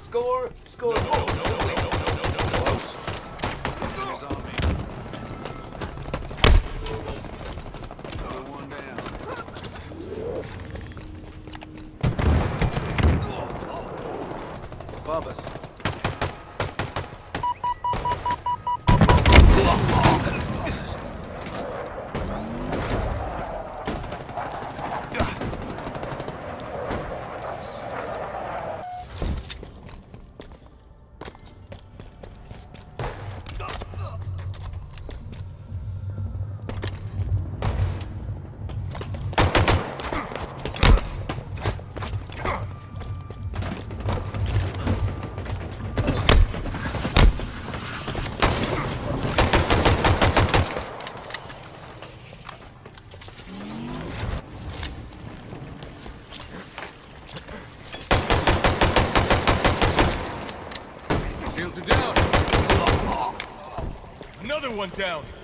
Score! Score! No, no, no, no, no, no, no, no, no. Close. He's on me. Another one down. Above us. Shields are down. Another one down.